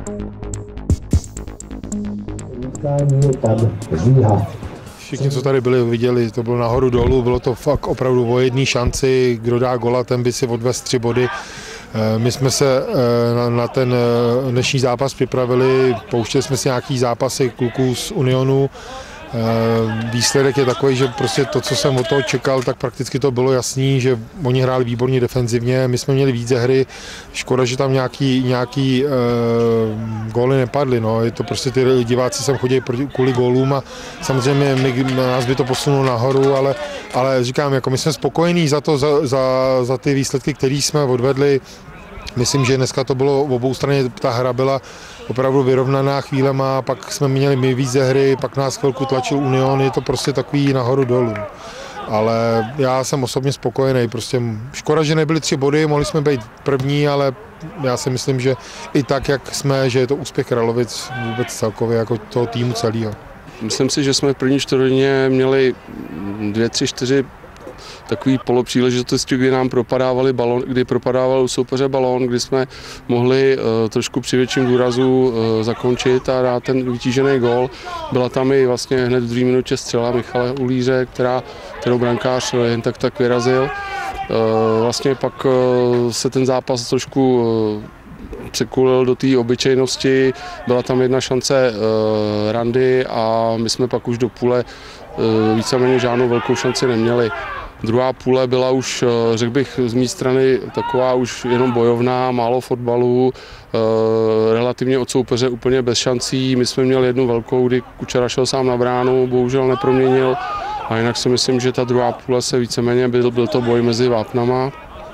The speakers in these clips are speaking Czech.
Všichni, co tady byli, viděli, to bylo nahoru dolů, bylo to fakt opravdu o jedné šanci, kdo dá gola, ten by si odvez 3 body. My jsme se na ten dnešní zápas připravili, pouštěli jsme si nějaký zápasy kluků z Unionu. Výsledek je takový, že prostě to, co jsem od toho čekal, tak prakticky to bylo jasný, že oni hráli výborně defenzivně, my jsme měli víc hry, škoda, že tam nějaký góly nepadly, no. Je to prostě ty diváci sem chodí kvůli gólům a samozřejmě nás by to posunulo nahoru, ale říkám, jako my jsme spokojení za ty výsledky, které jsme odvedli. Myslím, že dneska to bylo v obou straně, ta hra byla opravdu vyrovnaná chvílema, pak jsme měli my víc ze hry, pak nás chvilku tlačil Union, je to prostě takový nahoru dolů. Ale já jsem osobně spokojený, prostě škoda, že nebyly 3 body, mohli jsme být první, ale já si myslím, že i tak, jak jsme, že je to úspěch Kralovic vůbec celkově jako toho týmu celého. Myslím si, že jsme v první čtvrtině měli 2, 3, 4 takový polopříležitosti, kdy nám propadával u soupeře balón, kdy jsme mohli trošku při větším důrazu zakončit a dát ten vytížený gól. Byla tam i vlastně hned v 2 minutě střela Michala Ulíře, kterou brankář jen tak vyrazil. Vlastně pak se ten zápas trošku překulil do té obyčejnosti, byla tam jedna šance Randy a my jsme pak už do půle víceméně žádnou velkou šanci neměli. Druhá půle byla už, řekl bych, z mé strany taková už jenom bojovná, málo fotbalu, relativně od soupeře úplně bez šancí. My jsme měli jednu velkou, kdy Kučera šel sám na bránu, bohužel neproměnil. A jinak si myslím, že ta druhá půle se víceméně byl to boj mezi vápnama.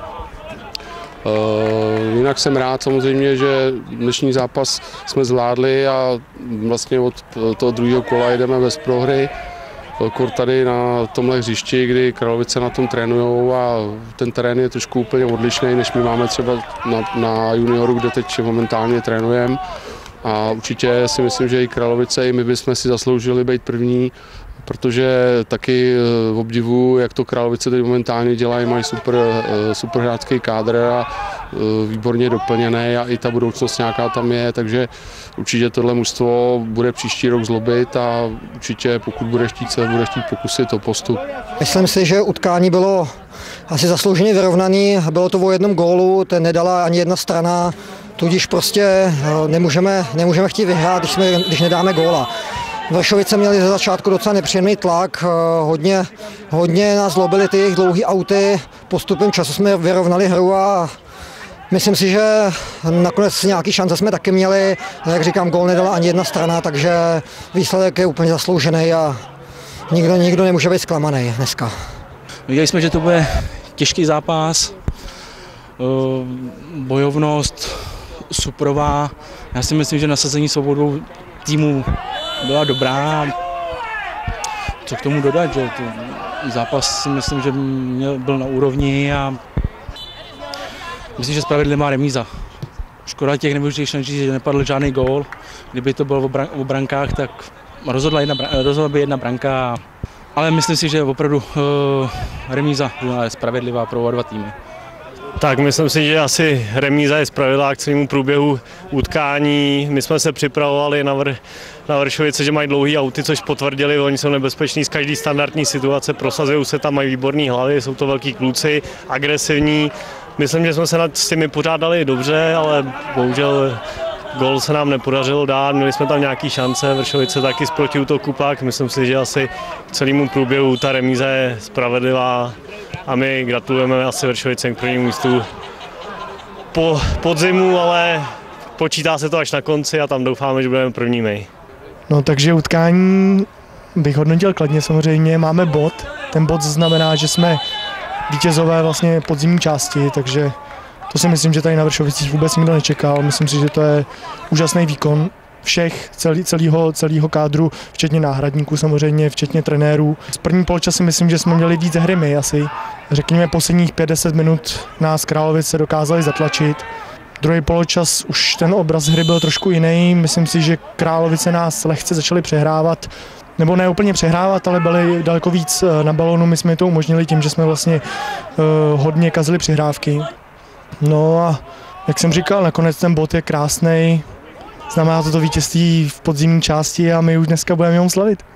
Jinak jsem rád samozřejmě, že dnešní zápas jsme zvládli a vlastně od toho druhého kola jedeme bez prohry. Kort tady na tomhle hřišti, kdy Kralovice na tom trénujou a ten terén je trošku úplně odlišný, než my máme třeba na junioru, kde teď momentálně trénujeme. A určitě si myslím, že i Kralovice, i my bychom si zasloužili být první, protože taky obdivuju, jak to Kralovice teď momentálně dělají, mají super hráčský kádr a výborně doplněný a i ta budoucnost nějaká tam je, takže určitě tohle mužstvo bude příští rok zlobit a určitě pokud bude chtít pokusit o postup. Myslím si, že utkání bylo asi zaslouženě vyrovnaný, bylo to o 1 gólu, ten nedala ani jedna strana, tudíž prostě nemůžeme chtít vyhrát, když nedáme góla. Vršovice měli ze začátku docela nepříjemný tlak, hodně nás zlobily ty jejich dlouhé auty, postupem času jsme vyrovnali hru a myslím si, že nakonec nějaký šance jsme taky měli, jak říkám, gól nedala ani jedna strana, takže výsledek je úplně zasloužený a nikdo nemůže být zklamaný dneska. Viděli jsme, že to bude těžký zápas, bojovnost suprová, já si myslím, že nasazení svobodou týmu byla dobrá. Co k tomu dodat, že zápas si myslím, že byl na úrovni a myslím, že spravedlivá remíza. Škoda těch nevyužitých šancí, že nepadl žádný gól. Kdyby to bylo o brankách, tak rozhodla by jedna branka. Ale myslím si, že opravdu remíza je spravedlivá pro oba 2 týmy. Tak myslím si, že asi remíza je spravedlivá k celému průběhu utkání. My jsme se připravovali na Vršovice, že mají dlouhý auty, což potvrdili, oni jsou nebezpeční z každé standardní situace, prosazují se tam, mají výborné hlavy, jsou to velký kluci, agresivní. Myslím, že jsme se s těmi pořádali dobře, ale bohužel gól se nám nepodařilo dát, měli jsme tam nějaké šance, Vršovice taky z protiútoku pak. Myslím si, že asi k celému průběhu ta remíza je spravedlivá a my gratulujeme asi Vršovicem k prvnímu místu po podzimu, ale počítá se to až na konci a tam doufáme, že budeme první my. No takže utkání bych hodnotil kladně samozřejmě, máme bod, ten bod znamená, že jsme vítězové vlastně podzimní části, takže to si myslím, že tady na Vršovicích vůbec nikdo nečekal. Myslím si, že to je úžasný výkon všech, celého kádru, včetně náhradníků samozřejmě, včetně trenérů. Z první poločasy myslím, že jsme měli víc hry my asi. Řekněme, posledních 5-10 minut nás Kralovice dokázali zatlačit. Druhý poločas už ten obraz hry byl trošku jiný. Myslím si, že Kralovice nás lehce začaly přehrávat. Nebo ne úplně přehrávat, ale byli daleko víc na balónu. My jsme to umožnili tím, že jsme vlastně hodně kazili přihrávky. No a jak jsem říkal, nakonec ten bod je krásný. znamená to vítězství v podzimní části a my už dneska budeme jenom slavit.